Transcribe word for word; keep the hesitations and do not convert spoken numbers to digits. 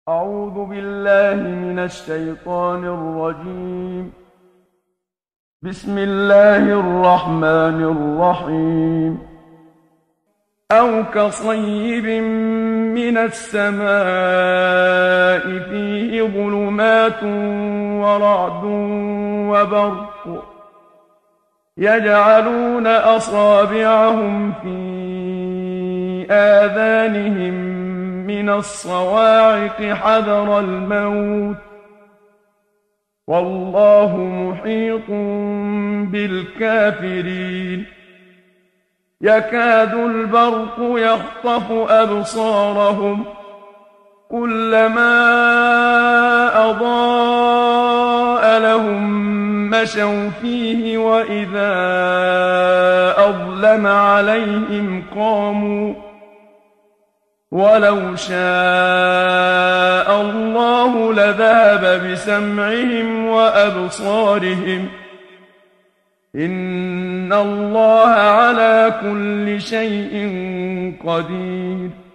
أعوذ بالله من الشيطان الرجيم. بسم الله الرحمن الرحيم. أو كصيب من السماء فيه ظلمات ورعد وبرق يجعلون أصابعهم في آذانهم من الصواعق حذر الموت والله محيط بالكافرين. يكاد البرق يخطف أبصارهم كلما أضاء لهم مشوا فيه وإذا أظلم عليهم قاموا ولو شاء الله لذهب بسمعهم وأبصارهم إن الله على كل شيء قدير.